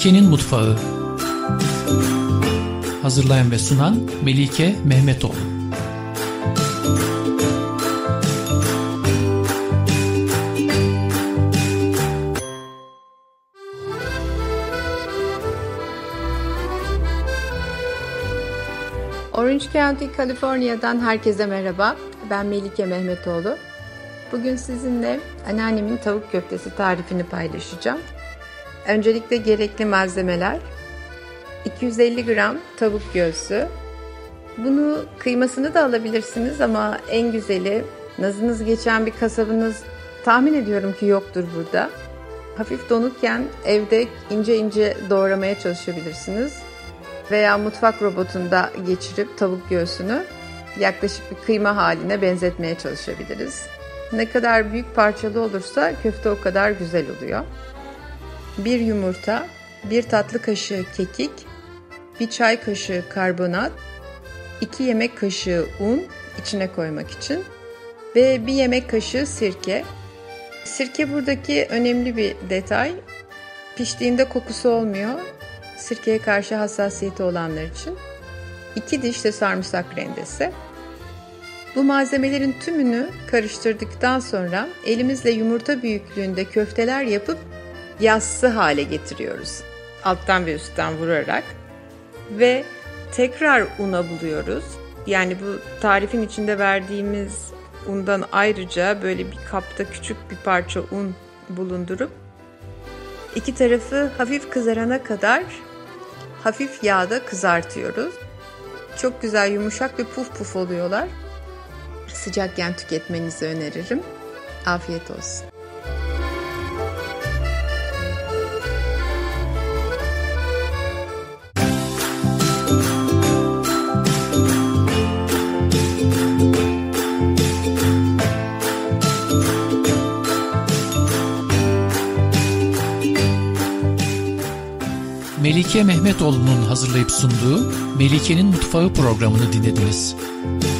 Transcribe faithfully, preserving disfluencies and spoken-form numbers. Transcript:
Melike'nin Mutfağı. Hazırlayan ve sunan Melike Mehmetoğlu. Orange County, Kaliforniya'dan herkese merhaba. Ben Melike Mehmetoğlu. Bugün sizinle anneannemin tavuk köftesi tarifini paylaşacağım. Öncelikle gerekli malzemeler: iki yüz elli gram tavuk göğsü. Bunu kıymasını da alabilirsiniz ama en güzeli, nazınız geçen bir kasabınız tahmin ediyorum ki yoktur burada. Hafif donukken evde ince ince doğramaya çalışabilirsiniz. Veya mutfak robotunda geçirip tavuk göğsünü yaklaşık bir kıyma haline benzetmeye çalışabiliriz. Ne kadar büyük parçalı olursa köfte o kadar güzel oluyor. Bir yumurta, bir tatlı kaşığı kekik, bir çay kaşığı karbonat, iki yemek kaşığı un içine koymak için ve bir yemek kaşığı sirke. Sirke buradaki önemli bir detay. Piştiğinde kokusu olmuyor. Sirkeye karşı hassasiyeti olanlar için. iki diş de sarımsak rendesi. Bu malzemelerin tümünü karıştırdıktan sonra elimizle yumurta büyüklüğünde köfteler yapıp yassı hale getiriyoruz. Alttan ve üstten vurarak. Ve tekrar una buluyoruz. Yani bu tarifin içinde verdiğimiz undan ayrıca böyle bir kapta küçük bir parça un bulundurup İki tarafı hafif kızarana kadar hafif yağda kızartıyoruz. Çok güzel yumuşak ve puf puf oluyorlar. Sıcakken tüketmenizi öneririm. Afiyet olsun. Melike Mehmetoğlu'nun hazırlayıp sunduğu Melike'nin Mutfağı programını dinlediniz.